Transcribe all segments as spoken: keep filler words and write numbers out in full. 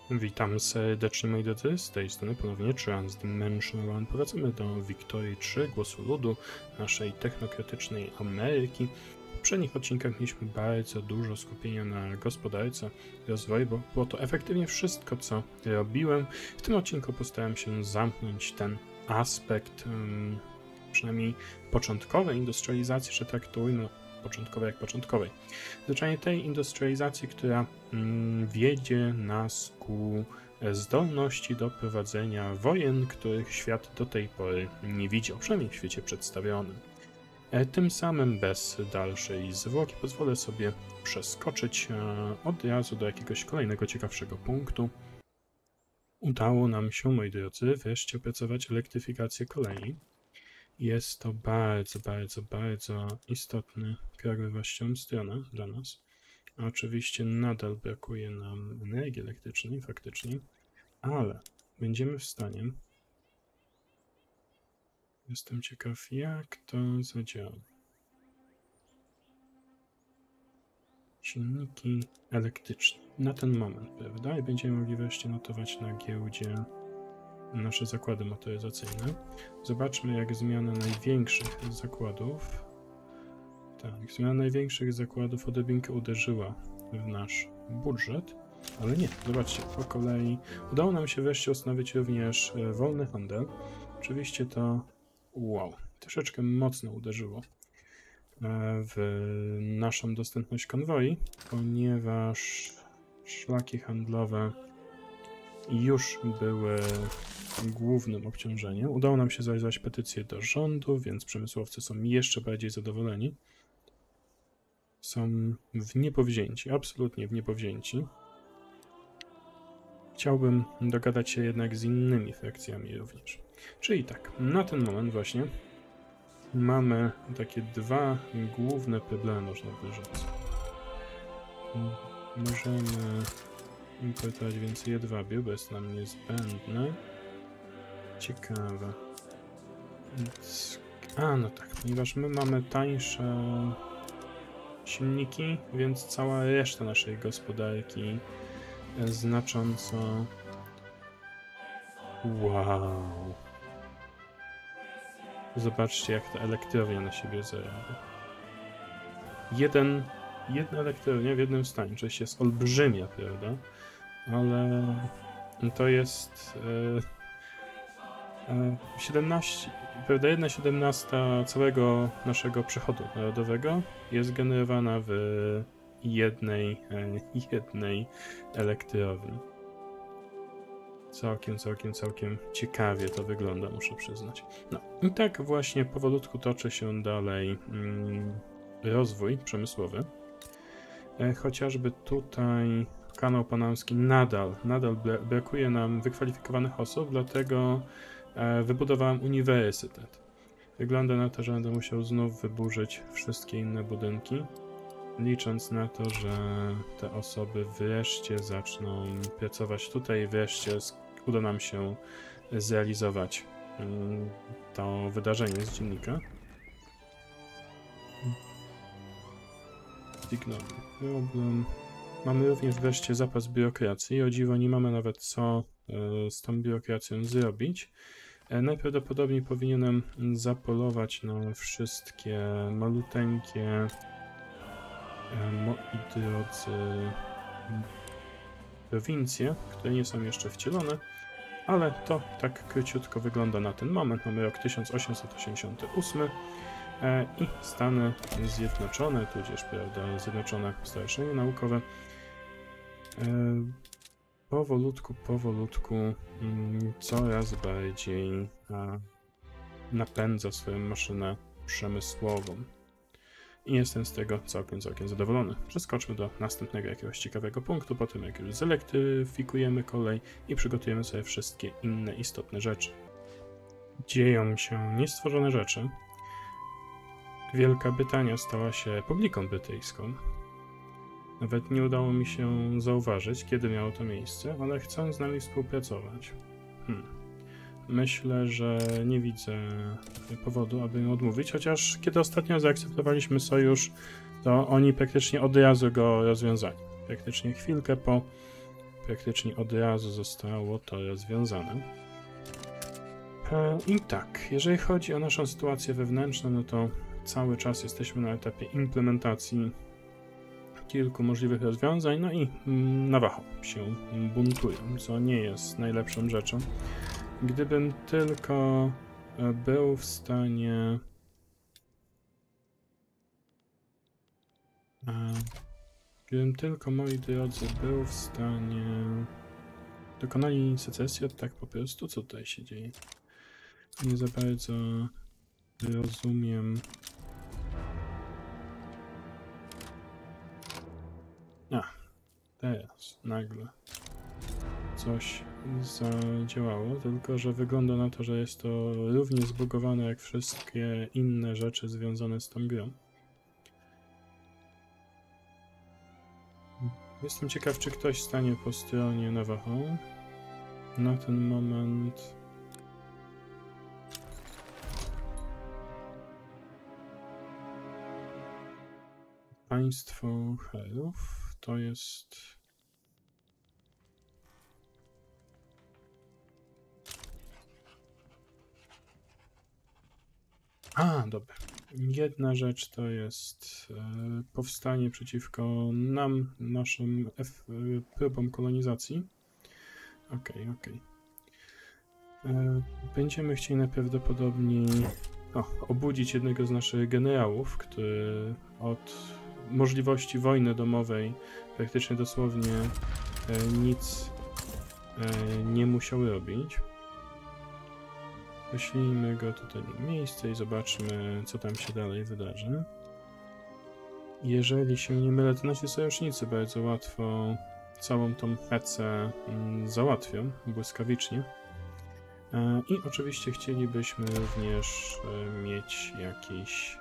Witam serdecznie, moi drodzy, z tej strony ponownie Transdimensional One. Powracamy do Wiktorii trzy, Głosu Ludu, naszej technokratycznej Ameryki. W poprzednich odcinkach mieliśmy bardzo dużo skupienia na gospodarce, rozwoju, bo było to efektywnie wszystko, co robiłem. W tym odcinku postaram się zamknąć ten aspekt, um, przynajmniej początkowej industrializacji, że traktujmy początkowej jak początkowej. Zwyczajnie tej industrializacji, która mm, wiedzie nas ku zdolności do prowadzenia wojen, których świat do tej pory nie widział, przynajmniej w świecie przedstawionym. E, tym samym bez dalszej zwłoki pozwolę sobie przeskoczyć e, od razu do jakiegoś kolejnego ciekawszego punktu. Udało nam się, moi drodzy, wreszcie opracować elektryfikację kolei. Jest to bardzo, bardzo, bardzo istotny krok we właściwą stronę dla nas. Oczywiście nadal brakuje nam energii elektrycznej, faktycznie, ale będziemy w stanie. Jestem ciekaw, jak to zadziała. Silniki elektryczne. Na ten moment, prawda? I będziemy mogli wreszcie notować na giełdzie nasze zakłady motoryzacyjne. Zobaczmy, jak zmiana największych zakładów, tak, zmiana największych zakładów odrobinkę uderzyła w nasz budżet, ale nie, zobaczcie, po kolei udało nam się wreszcie ustanowić również wolny handel. Oczywiście to, wow, troszeczkę mocno uderzyło w naszą dostępność konwoi, ponieważ szlaki handlowe już były głównym obciążeniem. Udało nam się zrealizować petycję do rządu, więc przemysłowcy są jeszcze bardziej zadowoleni. Są w niepowzięci, absolutnie w niepowzięci. Chciałbym dogadać się jednak z innymi frakcjami również. Czyli tak, na ten moment właśnie mamy takie dwa główne problemy, można by rzec. Możemy importować więcej jedwabiu, bo jest nam niezbędne. Ciekawe. A, no tak, ponieważ my mamy tańsze silniki, więc cała reszta naszej gospodarki znacząco... Wow. Zobaczcie, jak ta elektrownia na siebie zarabia. Jeden, jedna elektrownia w jednym stanie. Oczywiście jest olbrzymia, prawda? Ale to jest e, e, siedemnaście, prawda, jedna siedemnasta całego naszego przychodu narodowego jest generowana w jednej, e, jednej elektrowni. Całkiem, całkiem, całkiem ciekawie to wygląda, muszę przyznać. No i tak właśnie powolutku toczy się dalej mm, rozwój przemysłowy. E, chociażby tutaj kanał panamski nadal, nadal brakuje nam wykwalifikowanych osób, dlatego e, wybudowałem uniwersytet. Wygląda na to, że będę musiał znów wyburzyć wszystkie inne budynki, licząc na to, że te osoby wreszcie zaczną pracować tutaj, wreszcie uda nam się zrealizować mm, to wydarzenie z dziennika. Ignore problem. Mamy również wreszcie zapas biurokracji. O dziwo nie mamy nawet co y, z tą biurokracją zrobić. E, najprawdopodobniej powinienem zapolować na wszystkie maluteńkie, e, moi drodzy, prowincje, które nie są jeszcze wcielone, ale to tak króciutko wygląda na ten moment. Mamy rok tysiąc osiemset osiemdziesiąty ósmy. I Stany Zjednoczone, tudzież, prawda, Zjednoczone Stowarzyszenie Naukowe powolutku, powolutku coraz bardziej napędza swoją maszynę przemysłową. I jestem z tego całkiem, całkiem zadowolony. Przeskoczmy do następnego jakiegoś ciekawego punktu, po tym jak już zelektryfikujemy kolej i przygotujemy sobie wszystkie inne istotne rzeczy. Dzieją się niestworzone rzeczy. Wielka Brytania stała się Republiką Brytyjską. Nawet nie udało mi się zauważyć, kiedy miało to miejsce, ale chcą z nami współpracować. Hmm. Myślę, że nie widzę powodu, aby im odmówić, chociaż kiedy ostatnio zaakceptowaliśmy sojusz, to oni praktycznie od razu go rozwiązali. Praktycznie chwilkę po praktycznie od razu zostało to rozwiązane. I tak, jeżeli chodzi o naszą sytuację wewnętrzną, no to cały czas jesteśmy na etapie implementacji kilku możliwych rozwiązań, no i Navajo się buntują, co nie jest najlepszą rzeczą. Gdybym tylko był w stanie... Gdybym tylko, moi drodzy, był w stanie... Dokonali secesji, tak po prostu? Co tutaj się dzieje? Nie za bardzo rozumiem. A, teraz nagle coś zadziałało, tylko że wygląda na to, że jest to równie zbugowane jak wszystkie inne rzeczy związane z tą grą. Jestem ciekaw, czy ktoś stanie po stronie Navajo. Na ten moment... Państwo herów to jest... A, dobra. Jedna rzecz to jest e, powstanie przeciwko nam, naszym F, e, próbom kolonizacji. Okej, okay, okej. Okay. Będziemy chcieli najprawdopodobniej o, obudzić jednego z naszych generałów, który od możliwości wojny domowej praktycznie dosłownie e, nic e, nie musiał robić. Poślijmy go tutaj na miejsce i zobaczmy, co tam się dalej wydarzy. Jeżeli się nie mylę, to nasi sojusznicy bardzo łatwo całą tą hecę załatwią, błyskawicznie. I oczywiście chcielibyśmy również mieć jakiś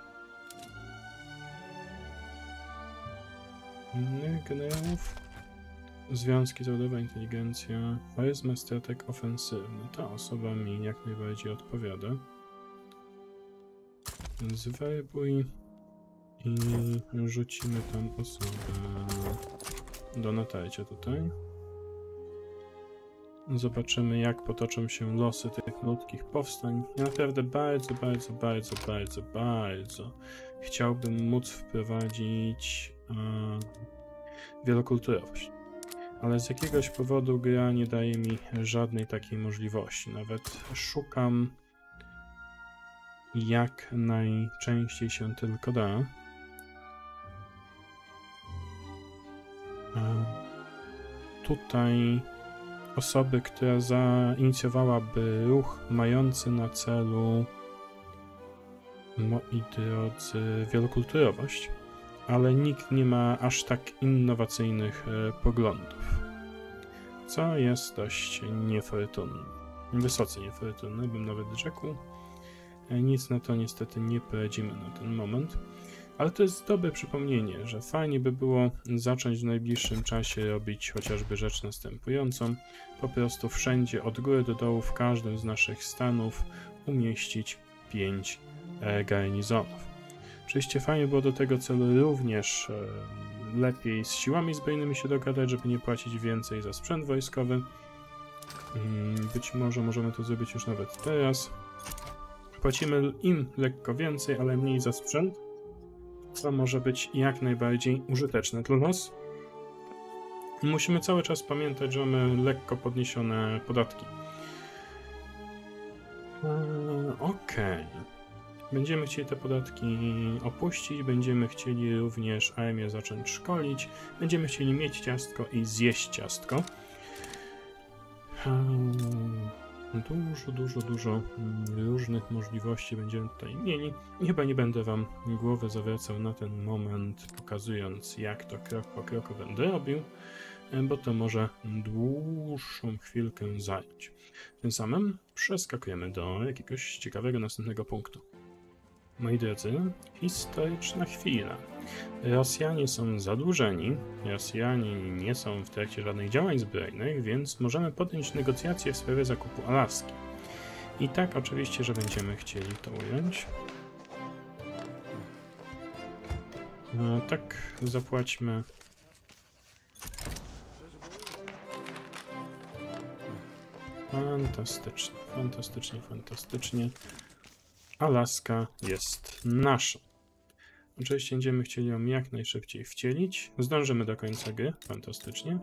innych generałów. Związki zawodowe, inteligencja, charyzma, strateg ofensywny. Ta osoba mi jak najbardziej odpowiada. Zwerbuj i rzucimy tą osobę do natarcia tutaj. Zobaczymy, jak potoczą się losy tych ludzkich powstań. Ja naprawdę bardzo, bardzo, bardzo, bardzo, bardzo chciałbym móc wprowadzić um, wielokulturowość. Ale z jakiegoś powodu gra nie daje mi żadnej takiej możliwości. Nawet szukam jak najczęściej się tylko da. Tutaj osoby, która zainicjowałaby ruch mający na celu, moi drodzy, wielokulturowość, ale nikt nie ma aż tak innowacyjnych e, poglądów, co jest dość niefortunne, wysoce niefortunne, bym nawet rzekł. E, nic na to niestety nie poradzimy na ten moment, ale to jest dobre przypomnienie, że fajnie by było zacząć w najbliższym czasie robić chociażby rzecz następującą, po prostu wszędzie od góry do dołu w każdym z naszych stanów umieścić pięć e, garnizonów. Oczywiście fajnie było do tego celu również e, lepiej z siłami zbrojnymi się dogadać, żeby nie płacić więcej za sprzęt wojskowy. Hmm, być może możemy to zrobić już nawet teraz. Płacimy im lekko więcej, ale mniej za sprzęt, co może być jak najbardziej użyteczne dla nas. Musimy cały czas pamiętać, że mamy lekko podniesione podatki. Eee, Okej. Okay. Będziemy chcieli te podatki opuścić, będziemy chcieli również armię zacząć szkolić, będziemy chcieli mieć ciastko i zjeść ciastko. Dużo, dużo, dużo różnych możliwości będziemy tutaj mieli. I chyba nie będę wam głowy zawracał na ten moment, pokazując, jak to krok po kroku będę robił, bo to może dłuższą chwilkę zająć. Tym samym przeskakujemy do jakiegoś ciekawego następnego punktu. Moi drodzy, historyczna chwila. Rosjanie są zadłużeni, Rosjanie nie są w trakcie żadnych działań zbrojnych, więc możemy podjąć negocjacje w sprawie zakupu Alaski. I tak oczywiście, że będziemy chcieli to ująć. No, tak, zapłaćmy Fantastycznie, fantastycznie, fantastycznie. Alaska jest nasza. Oczywiście będziemy chcieli ją jak najszybciej wcielić. Zdążymy do końca gry. Fantastycznie.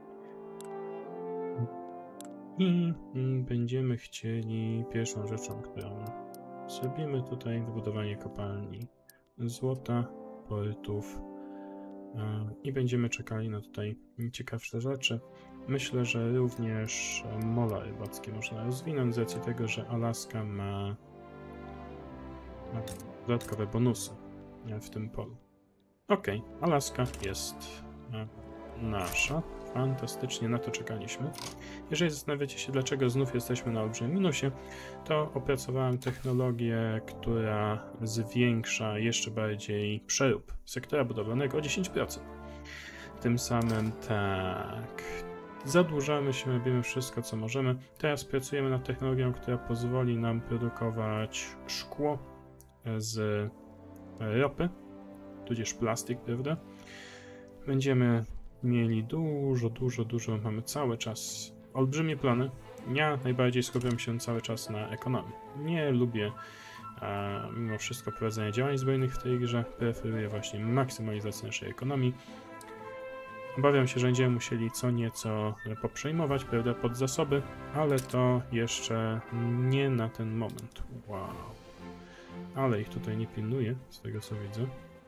I będziemy chcieli pierwszą rzeczą, którą zrobimy tutaj, wybudowanie kopalni złota, portów i będziemy czekali na tutaj ciekawsze rzeczy. Myślę, że również mola rybackie można rozwinąć z racji tego, że Alaska ma, ma dodatkowe bonusy w tym polu. Ok, Alaska jest nasza. Fantastycznie, na to czekaliśmy. Jeżeli zastanawiacie się, dlaczego znów jesteśmy na olbrzymim minusie, to opracowałem technologię, która zwiększa jeszcze bardziej przerób sektora budowlanego o dziesięć procent. Tym samym tak, zadłużamy się, robimy wszystko, co możemy. Teraz pracujemy nad technologią, która pozwoli nam produkować szkło z ropy, tudzież plastik, prawda? Będziemy mieli dużo, dużo, dużo, mamy cały czas olbrzymie plany. Ja najbardziej skupiam się cały czas na ekonomii. Nie lubię a, mimo wszystko prowadzenia działań zbrojnych w tej grze. Preferuję właśnie maksymalizację naszej ekonomii. Obawiam się, że będziemy musieli co nieco poprzejmować, prawda, pod zasoby, ale to jeszcze nie na ten moment. Wow. Ale ich tutaj nie pilnuję, z tego co widzę.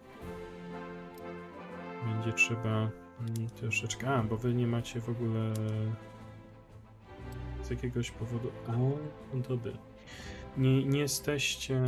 Będzie trzeba troszeczkę... A, bo wy nie macie w ogóle z jakiegoś powodu... A, dobry. Nie, nie jesteście...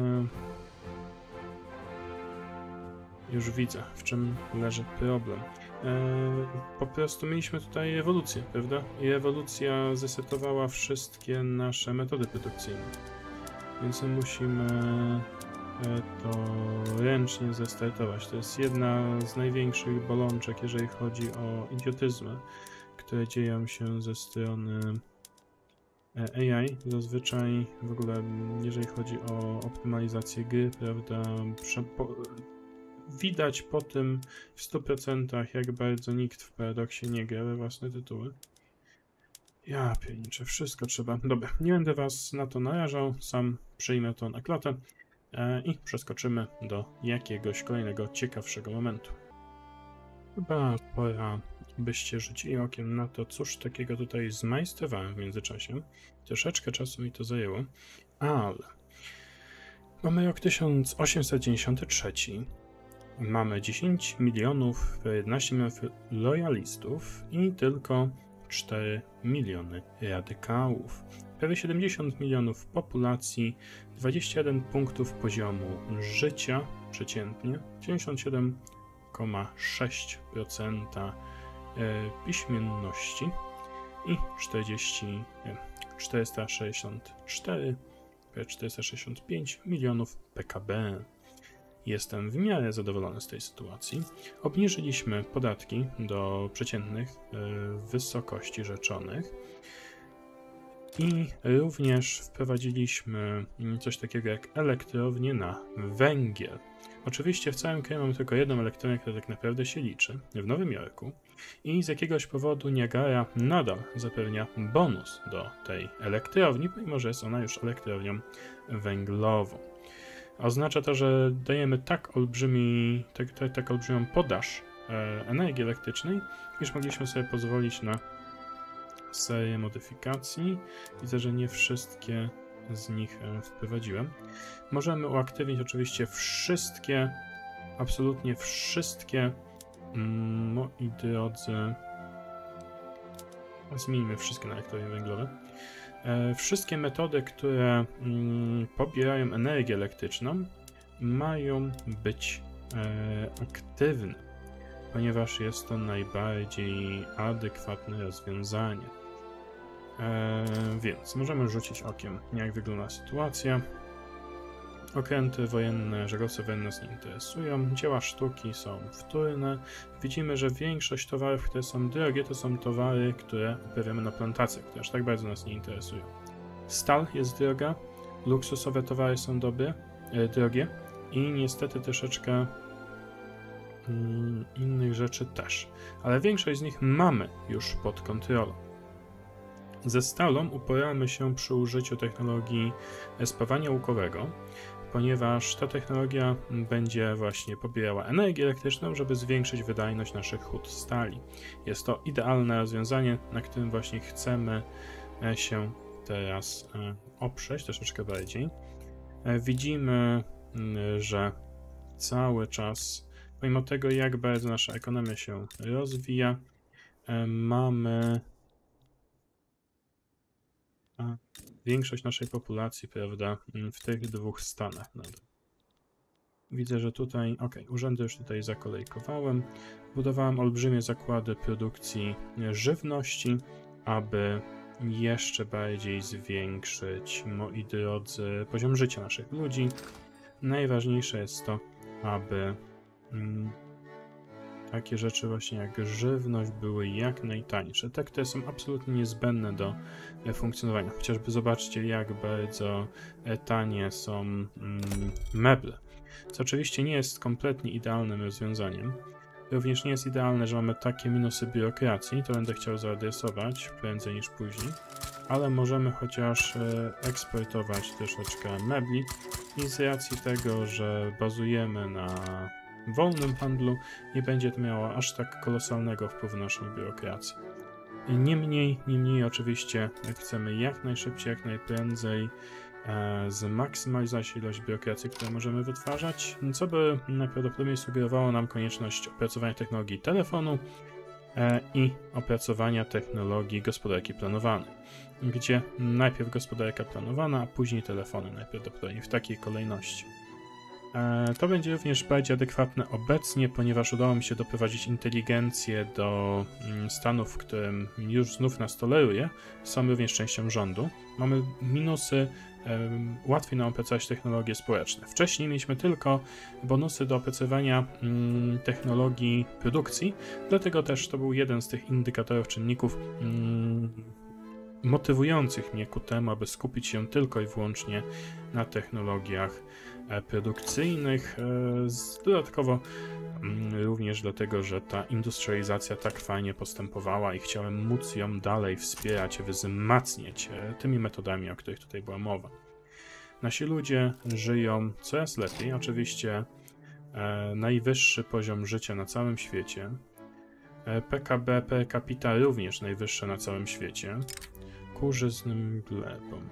Już widzę, w czym leży problem. Eee, po prostu mieliśmy tutaj ewolucję, prawda? I ewolucja zresetowała wszystkie nasze metody produkcyjne. Więc my musimy to ręcznie zestartować. To jest jedna z największych bolączek, jeżeli chodzi o idiotyzmy, które dzieją się ze strony A I. Zazwyczaj w ogóle, jeżeli chodzi o optymalizację gry, prawda, po, widać po tym w stu procentach, jak bardzo nikt w Paradoksie nie gra we własne tytuły. Ja pierniczę, wszystko trzeba. Dobra, nie będę was na to narażał, sam przyjmę to na klatę e, i przeskoczymy do jakiegoś kolejnego ciekawszego momentu. Chyba pora, byście rzucili okiem na to, cóż takiego tutaj zmajstrowałem w międzyczasie. Troszeczkę czasu mi to zajęło, ale mamy rok tysiąc osiemset dziewięćdziesiąty trzeci. Mamy dziesięć milionów, jedenaście milionów lojalistów i tylko cztery miliony radykałów. Prawie siedemdziesiąt milionów populacji, dwadzieścia jeden punktów poziomu życia przeciętnie, dziewięćdziesiąt siedem przecinek sześć procent piśmienności i czterdzieści, czterysta sześćdziesiąt cztery, czterysta sześćdziesiąt pięć milionów P K B. Jestem w miarę zadowolony z tej sytuacji. Obniżyliśmy podatki do przeciętnych wysokości rzeczonych i również wprowadziliśmy coś takiego jak elektrownię na węgiel. Oczywiście w całym kraju mamy tylko jedną elektrownię, która tak naprawdę się liczy, w Nowym Jorku, i z jakiegoś powodu Niagara nadal zapewnia bonus do tej elektrowni, pomimo że jest ona już elektrownią węglową. Oznacza to, że dajemy tak, olbrzymi, tak, tak, tak olbrzymią podaż e, energii elektrycznej, iż mogliśmy sobie pozwolić na serię modyfikacji. Widzę, że nie wszystkie z nich e, wprowadziłem. Możemy uaktywnić oczywiście wszystkie, absolutnie wszystkie, mm, moi drodzy, zmieńmy wszystkie na elektrownie węglowe. Wszystkie metody, które mm, pobierają energię elektryczną, mają być e, aktywne, ponieważ jest to najbardziej adekwatne rozwiązanie. E, więc możemy rzucić okiem, jak wygląda sytuacja. Okręty wojenne, żaglowce wojenne nas nie interesują, dzieła sztuki są wtórne. Widzimy, że większość towarów, które są drogie, to są towary, które uprawiamy na plantacjach, które aż tak bardzo nas nie interesują. Stal jest droga, luksusowe towary są dobre, e, drogie i niestety troszeczkę mm, innych rzeczy też. Ale większość z nich mamy już pod kontrolą. Ze stalą uporamy się przy użyciu technologii spawania łukowego, ponieważ ta technologia będzie właśnie pobierała energię elektryczną, żeby zwiększyć wydajność naszych hut stali. Jest to idealne rozwiązanie, na którym właśnie chcemy się teraz oprzeć troszeczkę bardziej. Widzimy, że cały czas, pomimo tego, jak bardzo nasza ekonomia się rozwija, mamy większość naszej populacji, prawda, w tych dwóch stanach. Widzę, że tutaj, ok, urzędy już tutaj zakolejkowałem. Budowałem olbrzymie zakłady produkcji żywności, aby jeszcze bardziej zwiększyć, moi drodzy, poziom życia naszych ludzi. Najważniejsze jest to, aby mm, takie rzeczy właśnie jak żywność były jak najtańsze. Te, które są absolutnie niezbędne do funkcjonowania. Chociażby zobaczcie, jak bardzo tanie są mm, meble. Co oczywiście nie jest kompletnie idealnym rozwiązaniem. Również nie jest idealne, że mamy takie minusy biurokracji. To będę chciał zaadresować prędzej niż później. Ale możemy chociaż eksportować troszeczkę mebli i z racji tego, że bazujemy na wolnym handlu, nie będzie to miało aż tak kolosalnego wpływu na naszą biurokrację. Niemniej, niemniej oczywiście chcemy jak najszybciej, jak najprędzej e, zmaksymalizować ilość biurokracji, które możemy wytwarzać, co by najprawdopodobniej sugerowało nam konieczność opracowania technologii telefonu e, i opracowania technologii gospodarki planowanej, gdzie najpierw gospodarka planowana, a później telefony najprawdopodobniej w takiej kolejności. To będzie również bardziej adekwatne obecnie, ponieważ udało mi się doprowadzić inteligencję do stanu, w którym już znów nas toleruje. Są również częścią rządu. Mamy minusy, um, łatwiej nam opracować technologie społeczne. Wcześniej mieliśmy tylko bonusy do opracowania um, technologii produkcji, dlatego też to był jeden z tych indykatorów, czynników um, motywujących mnie ku temu, aby skupić się tylko i wyłącznie na technologiach produkcyjnych, dodatkowo również dlatego, że ta industrializacja tak fajnie postępowała i chciałem móc ją dalej wspierać, wzmacniać tymi metodami, o których tutaj była mowa. Nasi ludzie żyją coraz lepiej, oczywiście najwyższy poziom życia na całym świecie, P K B per capita również najwyższe na całym świecie, ku żyznym glebom.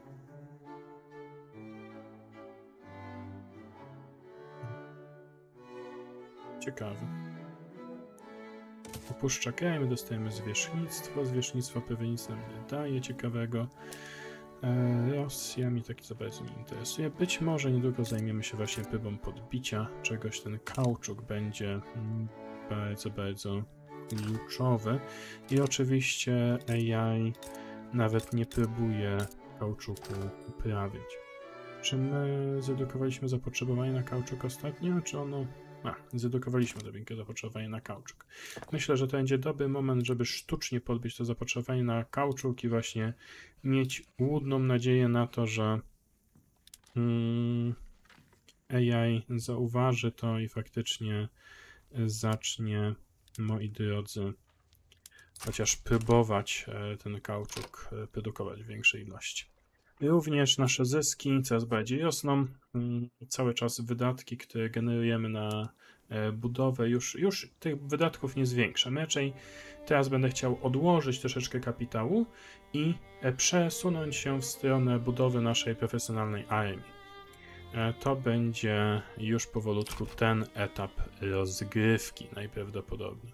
Ciekawe. Opuszcza kraj, my dostajemy zwierzchnictwo. Zwierzchnictwo pewnie nic nam nie daje ciekawego. E, Rosja mi tak za bardzo nie interesuje. Być może niedługo zajmiemy się właśnie próbą podbicia czegoś. Ten kauczuk będzie bardzo, bardzo kluczowy. I oczywiście A I nawet nie próbuje kauczuku uprawiać. Czy my zredukowaliśmy zapotrzebowanie na kauczuk ostatnio, czy ono... A, zredukowaliśmy odrobinkę zapotrzebowanie na kauczuk. Myślę, że to będzie dobry moment, żeby sztucznie podbić to zapotrzebowanie na kauczuk i właśnie mieć łudną nadzieję na to, że mm, A I zauważy to i faktycznie zacznie, moi drodzy, chociaż próbować ten kauczuk produkować w większej ilości. Również nasze zyski coraz bardziej rosną. Cały czas wydatki, które generujemy na budowę, już, już tych wydatków nie zwiększam. Raczej teraz będę chciał odłożyć troszeczkę kapitału i przesunąć się w stronę budowy naszej profesjonalnej armii. To będzie już powolutku ten etap rozgrywki najprawdopodobniej.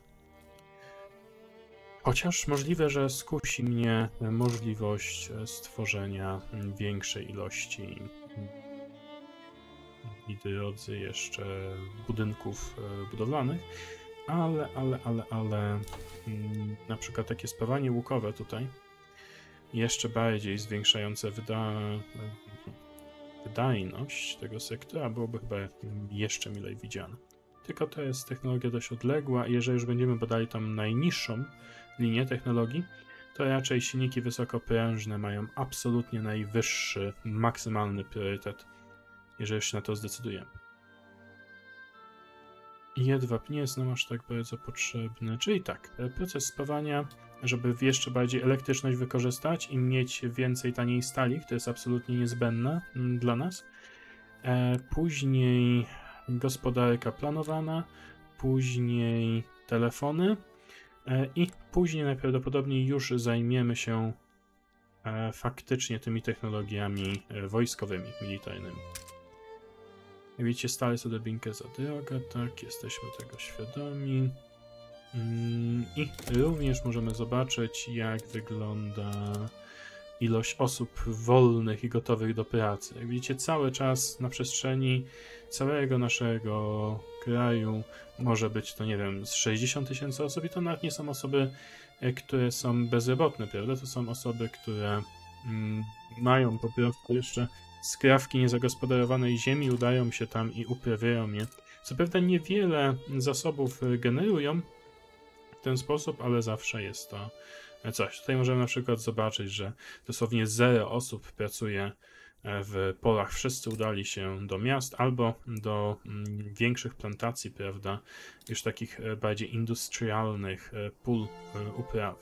Chociaż możliwe, że skusi mnie możliwość stworzenia większej ilości i drodzy jeszcze budynków budowlanych, ale, ale, ale, ale na przykład takie spawanie łukowe tutaj, jeszcze bardziej zwiększające wyda... wydajność tego sektora, byłoby chyba jeszcze milej widziane. Tylko to jest technologia dość odległa i jeżeli już będziemy badali tam najniższą linię technologii, to raczej silniki wysokoprężne mają absolutnie najwyższy, maksymalny priorytet, jeżeli już się na to zdecydujemy. Jedwab nie jest nam aż tak bardzo potrzebny, czyli tak, proces spawania żeby jeszcze bardziej elektryczność wykorzystać i mieć więcej taniej stali, to jest absolutnie niezbędne dla nas. Później gospodarka planowana, później telefony i później najprawdopodobniej już zajmiemy się faktycznie tymi technologiami wojskowymi, militarnymi. Jak widzicie, stale jest odrobinkę za droga, tak, jesteśmy tego świadomi. I również możemy zobaczyć, jak wygląda ilość osób wolnych i gotowych do pracy. Jak widzicie, cały czas na przestrzeni całego naszego kraju może być to, nie wiem, z sześćdziesiąt tysięcy osób i to nawet nie są osoby, które są bezrobotne, prawda? To są osoby, które mm, mają po prostu jeszcze skrawki niezagospodarowanej ziemi, udają się tam i uprawiają je. Co prawda niewiele zasobów generują w ten sposób, ale zawsze jest to coś. Tutaj możemy na przykład zobaczyć, że dosłownie zero osób pracuje w polach. Wszyscy udali się do miast albo do większych plantacji, prawda, już takich bardziej industrialnych pól uprawy.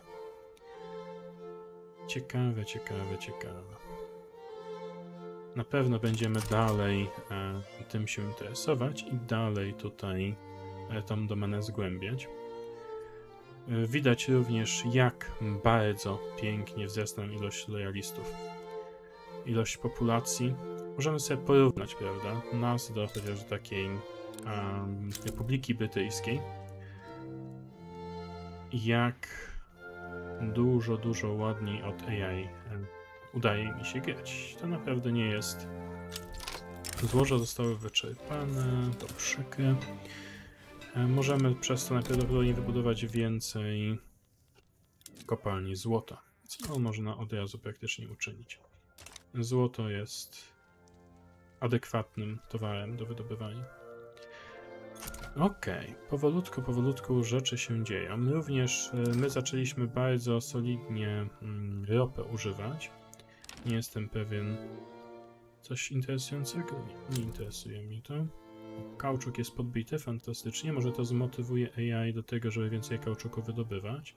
Ciekawe, ciekawe, ciekawe. Na pewno będziemy dalej e, tym się interesować i dalej tutaj e, tą domenę zgłębiać. E, widać również, jak bardzo pięknie wzrasta nam ilość lojalistów. Ilość populacji. Możemy sobie porównać, prawda, nas do chociaż takiej e, Republiki Brytyjskiej. Jak dużo, dużo ładniej od A I e, udaje mi się grać. To naprawdę nie jest. Złoża zostały wyczerpane, to przykre. Możemy przez to najprawdopodobniej wybudować więcej kopalni złota, co można od razu praktycznie uczynić. Złoto jest adekwatnym towarem do wydobywania. Okej, okay. powolutku, powolutku rzeczy się dzieją. Również my zaczęliśmy bardzo solidnie ropę używać. Nie jestem pewien. Coś interesującego? Nie, nie interesuje mnie to. Kauczuk jest podbity, fantastycznie. Może to zmotywuje A I do tego, żeby więcej kauczuku wydobywać.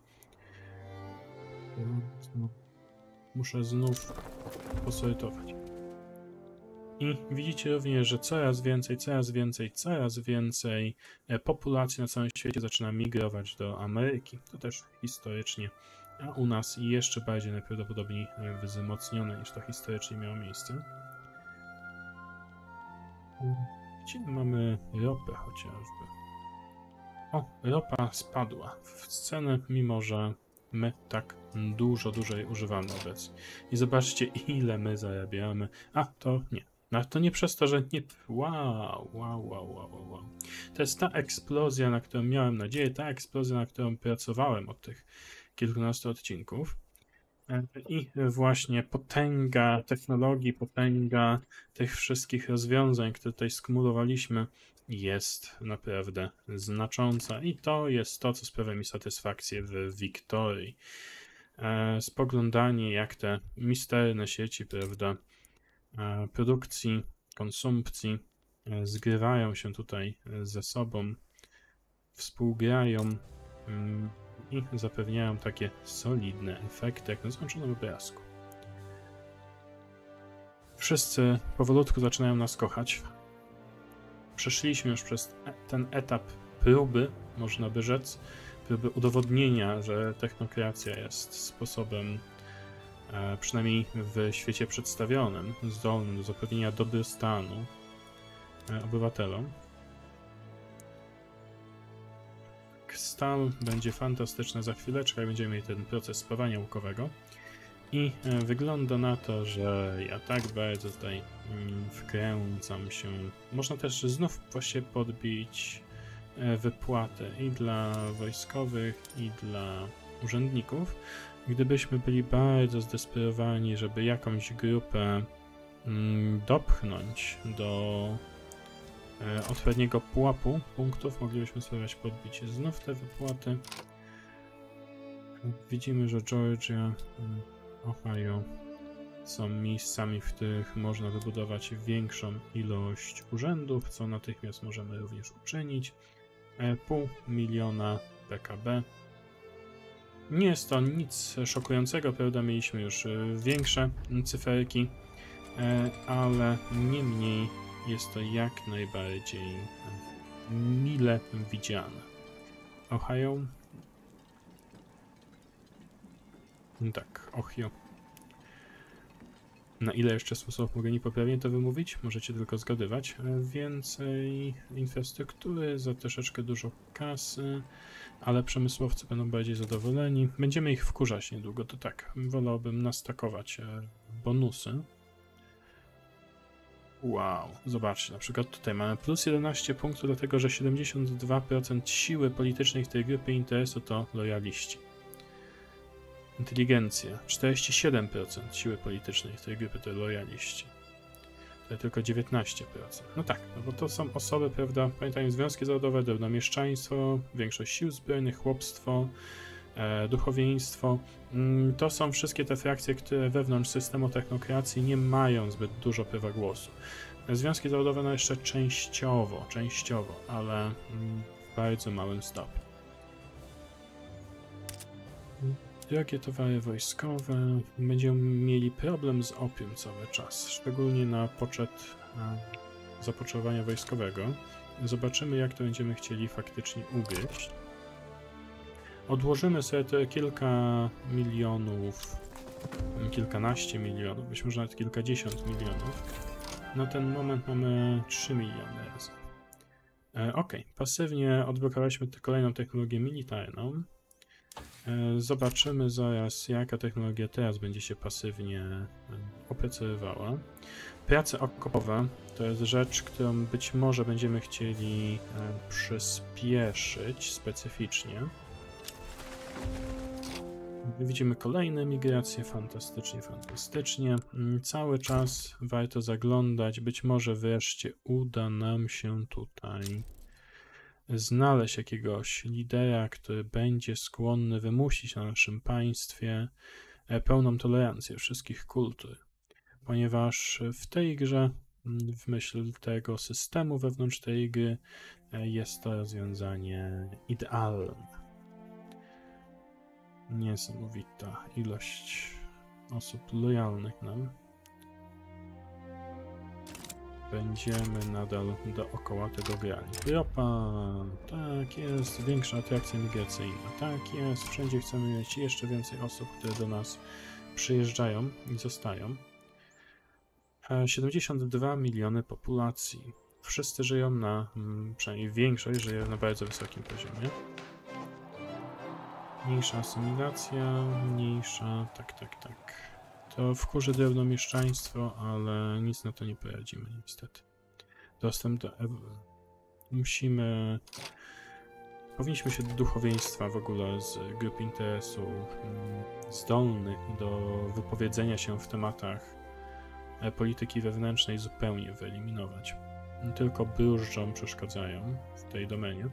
Muszę znów posortować. I widzicie również, że coraz więcej, coraz więcej, coraz więcej populacji na całym świecie zaczyna migrować do Ameryki. To też historycznie, a u nas jeszcze bardziej najprawdopodobniej wzmocnione niż to historycznie miało miejsce. Gdzie mamy ropę chociażby? O, ropa spadła w cenę, mimo że my tak dużo, dużo jej używamy obecnie. I zobaczcie, ile my zarabiamy. A, to nie. No to nie przez to, że nie... Wow, wow, wow, wow, wow. To jest ta eksplozja, na którą miałem nadzieję, ta eksplozja, na którą pracowałem od tych kilkunastu odcinków. I właśnie potęga technologii, potęga tych wszystkich rozwiązań, które tutaj skumulowaliśmy, jest naprawdę znacząca. I to jest to, co sprawia mi satysfakcję w Wiktorii. Spoglądanie, jak te misterne sieci, prawda, produkcji, konsumpcji zgrywają się tutaj ze sobą, współgrają i zapewniają takie solidne efekty, jak na złączonym obrazku. Wszyscy powolutku zaczynają nas kochać. Przeszliśmy już przez ten etap próby, można by rzec, próby udowodnienia, że technokracja jest sposobem, przynajmniej w świecie przedstawionym, zdolnym do zapewnienia dobrostanu obywatelom. Stal będzie fantastyczna za chwileczkę, jak będziemy mieli ten proces spawania łukowego. I wygląda na to, że ja tak bardzo tutaj wkręcam się. Można też znów właśnie podbić wypłaty i dla wojskowych, i dla urzędników. Gdybyśmy byli bardzo zdesperowani, żeby jakąś grupę dopchnąć do odpowiedniego pułapu punktów, moglibyśmy spróbować podbić znów te wypłaty. Widzimy, że Georgia, Ohio są miejscami, w których można wybudować większą ilość urzędów, co natychmiast możemy również uczynić. Pół miliona P K B. Nie jest to nic szokującego, prawda? Mieliśmy już większe cyferki, ale niemniej jest to jak najbardziej mile widziane. Ohio? Tak, Ohio. Na ile jeszcze sposób mogę niepoprawnie to wymówić? Możecie tylko zgadywać. Więcej infrastruktury za troszeczkę dużo kasy, ale przemysłowcy będą bardziej zadowoleni. Będziemy ich wkurzać niedługo, to tak. Wolałbym nastakować bonusy. Wow, zobaczcie, na przykład tutaj mamy plus jedenaście punktów, dlatego że siedemdziesiąt dwa procent siły politycznej w tej grupie interesu to lojaliści. Inteligencja, czterdzieści siedem procent siły politycznej w tej grupie to lojaliści. Tutaj tylko dziewiętnaście procent. No tak, no bo to są osoby, prawda, pamiętajmy, związki zawodowe, drobnomieszczaństwo, większość sił zbrojnych, chłopstwo, e, duchowieństwo. Mm, to są wszystkie te frakcje, które wewnątrz systemu technokracji nie mają zbyt dużo prawa głosu. Związki zawodowe no jeszcze częściowo, częściowo, ale mm, w bardzo małym stopniu. Jakie towary wojskowe? Będziemy mieli problem z opium cały czas, szczególnie na poczet e, zapotrzebowania wojskowego. Zobaczymy, jak to będziemy chcieli faktycznie ugryźć. Odłożymy sobie te kilka milionów, kilkanaście milionów, być może nawet kilkadziesiąt milionów. Na ten moment mamy trzy miliony razy. E, ok, pasywnie odblokowaliśmy kolejną technologię militarną. Zobaczymy zaraz, jaka technologia teraz będzie się pasywnie opracowywała. Prace okopowe to jest rzecz, którą być może będziemy chcieli przyspieszyć specyficznie. Widzimy kolejne migracje, fantastycznie, fantastycznie. Cały czas warto zaglądać, być może wreszcie uda nam się tutaj znaleźć jakiegoś lidera, który będzie skłonny wymusić na naszym państwie pełną tolerancję wszystkich kultur. Ponieważ w tej grze, w myśl tego systemu wewnątrz tej gry, jest to rozwiązanie idealne. Niesamowita ilość osób lojalnych nam. Będziemy nadal dookoła tego grali. Europa, tak jest, większa atrakcja migracyjna, tak jest, wszędzie chcemy mieć jeszcze więcej osób, które do nas przyjeżdżają i zostają. siedemdziesiąt dwa miliony populacji. Wszyscy żyją na, przynajmniej większość żyje na bardzo wysokim poziomie. Mniejsza asymilacja, mniejsza, tak, tak, tak. To wkurzy drobnomieszczaństwo, ale nic na to nie poradzimy, niestety. Dostęp do... Musimy... Powinniśmy się do duchowieństwa w ogóle z grup interesu zdolnych do wypowiedzenia się w tematach polityki wewnętrznej zupełnie wyeliminować. Tylko brużdżom przeszkadzają w tej domenie.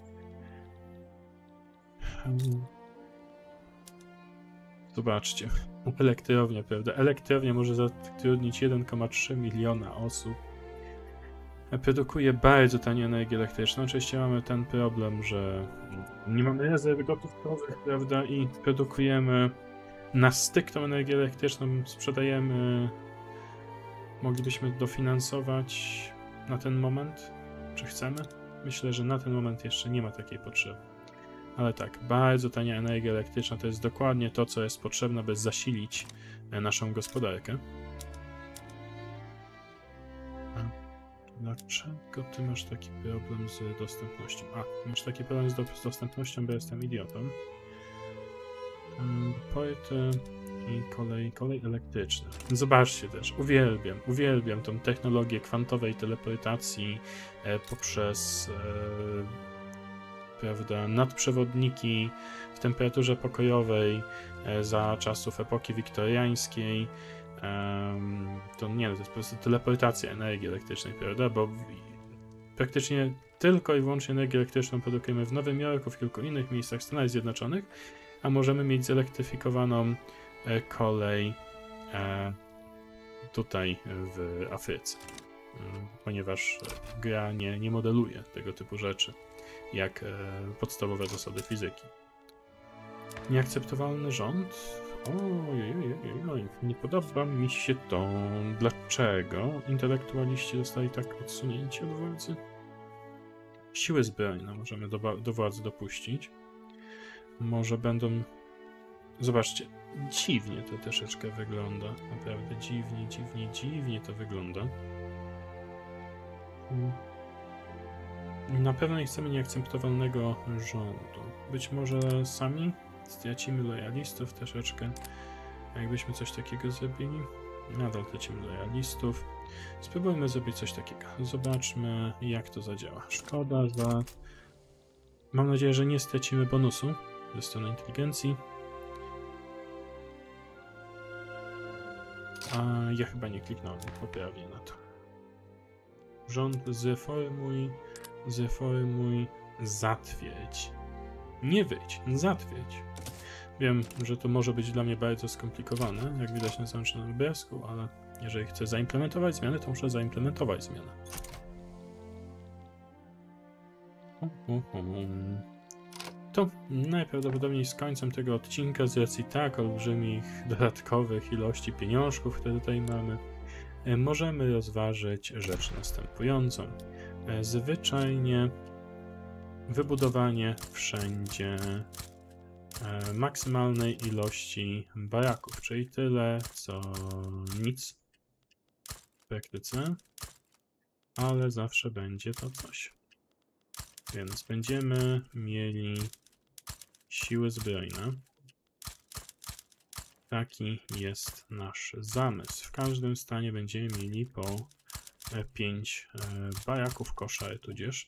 Zobaczcie, elektrownia, prawda? Elektrownia może zatrudnić jeden przecinek trzy miliona osób. Produkuje bardzo tanią energię elektryczną. Oczywiście mamy ten problem, że nie mamy rezerw gotówkowych, prawda? I produkujemy na styk tą energię elektryczną, sprzedajemy. Moglibyśmy dofinansować na ten moment? Czy chcemy? Myślę, że na ten moment jeszcze nie ma takiej potrzeby. Ale tak, bardzo tania energia elektryczna to jest dokładnie to, co jest potrzebne, by zasilić naszą gospodarkę. A dlaczego ty masz taki problem z dostępnością? A, masz taki problem z, do z dostępnością, bo jestem idiotą. Porty i kolej, kolej elektryczna. Zobaczcie też, uwielbiam, uwielbiam tą technologię kwantowej teleportacji e, poprzez e, prawda, nadprzewodniki w temperaturze pokojowej e, za czasów epoki wiktoriańskiej. E, to nie, to jest po prostu teleportacja energii elektrycznej, prawda, bo w, praktycznie tylko i wyłącznie energię elektryczną produkujemy w Nowym Jorku, w kilku innych miejscach Stanów Zjednoczonych, a możemy mieć zelektryfikowaną e, kolej e, tutaj w Afryce, e, ponieważ gra nie, nie modeluje tego typu rzeczy jak e, podstawowe zasady fizyki. Nieakceptowalny rząd? Ojej, nie podoba mi się to. Dlaczego intelektualiści zostali tak odsunięci od władzy? Siły zbrojne możemy do, do władzy dopuścić. Może będą... Zobaczcie, dziwnie to troszeczkę wygląda. Naprawdę dziwnie, dziwnie, dziwnie to wygląda. Na pewno nie chcemy nieakceptowalnego rządu. Być może sami stracimy lojalistów troszeczkę. Jakbyśmy coś takiego zrobili, nadal tracimy lojalistów. Spróbujmy zrobić coś takiego. Zobaczmy, jak to zadziała. Szkoda, że... Mam nadzieję, że nie stracimy bonusu ze strony inteligencji. A ja chyba nie kliknąłem poprawnie na to. Rząd zreformuj, zreformuj, zatwierdź. Nie wyjdź, zatwierdź. Wiem, że to może być dla mnie bardzo skomplikowane, jak widać na załączonym obrazku, ale jeżeli chcę zaimplementować zmianę, to muszę zaimplementować zmianę. To najprawdopodobniej z końcem tego odcinka, z racji tak olbrzymich dodatkowych ilości pieniążków, które tutaj mamy, możemy rozważyć rzecz następującą. Zwyczajnie wybudowanie wszędzie maksymalnej ilości baraków, czyli tyle co nic w praktyce, ale zawsze będzie to coś. Więc będziemy mieli siły zbrojne. Taki jest nasz zamysł. W każdym stanie będziemy mieli po pięć baraków koszary tudzież.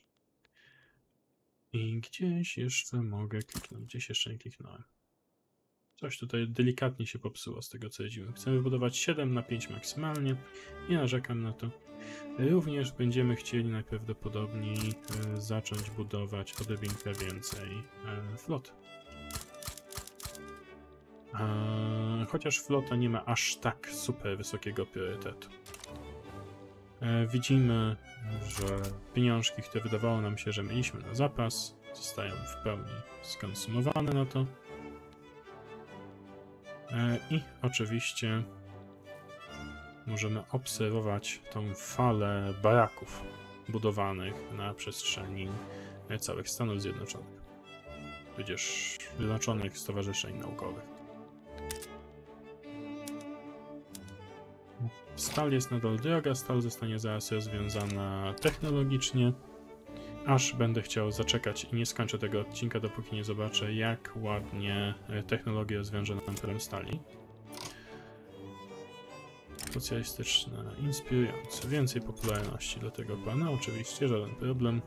I gdzieś jeszcze mogę kliknąć. Gdzieś jeszcze nie kliknąłem. Coś tutaj delikatnie się popsuło z tego co widzimy. Chcemy wybudować siedem na pięć maksymalnie. Nie narzekam na to. Również będziemy chcieli najprawdopodobniej e, zacząć budować odrobinkę więcej e, flot. E, chociaż flota nie ma aż tak super wysokiego priorytetu. E, widzimy, że pieniążki, które wydawało nam się, że mieliśmy na zapas, zostają w pełni skonsumowane na to. E, I oczywiście możemy obserwować tą falę baraków budowanych na przestrzeni całych Stanów Zjednoczonych, tudzież Zjednoczonych Stowarzyszeń Naukowych. Stal jest nadal droga, stal zostanie zaraz rozwiązana technologicznie, aż będę chciał zaczekać i nie skończę tego odcinka, dopóki nie zobaczę, jak ładnie technologia rozwiąże nam problem stali. Socjalistyczne, inspirujące, więcej popularności do tego pana, oczywiście, żaden problem.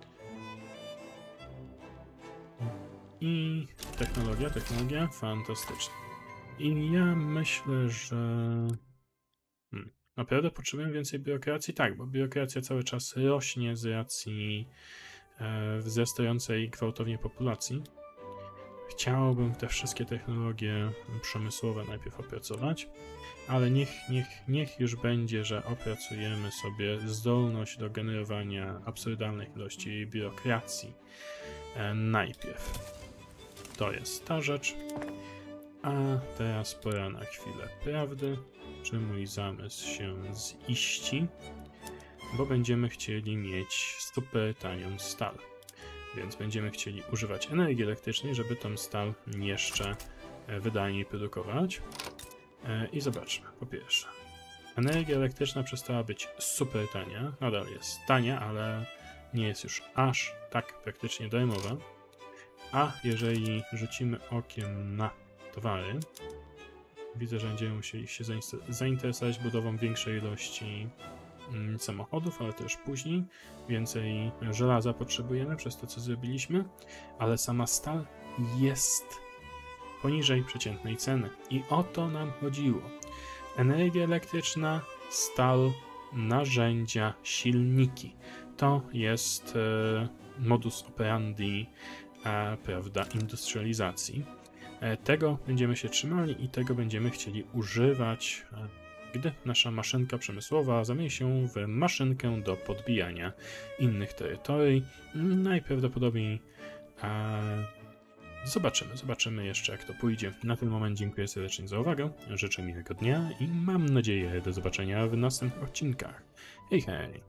I technologia, technologia, fantastyczna. I ja myślę, że hmm, naprawdę potrzebujemy więcej biurokracji, tak, bo biurokracja cały czas rośnie z racji e, wzrastającej gwałtownie populacji. Chciałbym te wszystkie technologie przemysłowe najpierw opracować, ale niech, niech, niech już będzie, że opracujemy sobie zdolność do generowania absurdalnych ilości biurokracji e, najpierw. To jest ta rzecz. A teraz pora na chwilę prawdy, czy mój zamysł się ziści, bo będziemy chcieli mieć super tanią stal. Więc będziemy chcieli używać energii elektrycznej, żeby tą stal jeszcze wydajniej produkować. I zobaczmy, po pierwsze, energia elektryczna przestała być super tania, nadal jest tania, ale nie jest już aż tak praktycznie darmowa. A jeżeli rzucimy okiem na towary, widzę, że będziemy musieli się zainteresować budową większej ilości samochodów, ale też później. Więcej żelaza potrzebujemy przez to, co zrobiliśmy, ale sama stal jest poniżej przeciętnej ceny. I o to nam chodziło. Energia elektryczna, stal, narzędzia, silniki. To jest e, modus operandi e, prawda, industrializacji. E, tego będziemy się trzymali i tego będziemy chcieli używać, e, gdy nasza maszynka przemysłowa zamieni się w maszynkę do podbijania innych terytorii. Najprawdopodobniej e, Zobaczymy, zobaczymy jeszcze jak to pójdzie. Na ten moment dziękuję serdecznie za uwagę, życzę miłego dnia i mam nadzieję do zobaczenia w następnych odcinkach. Hej hej!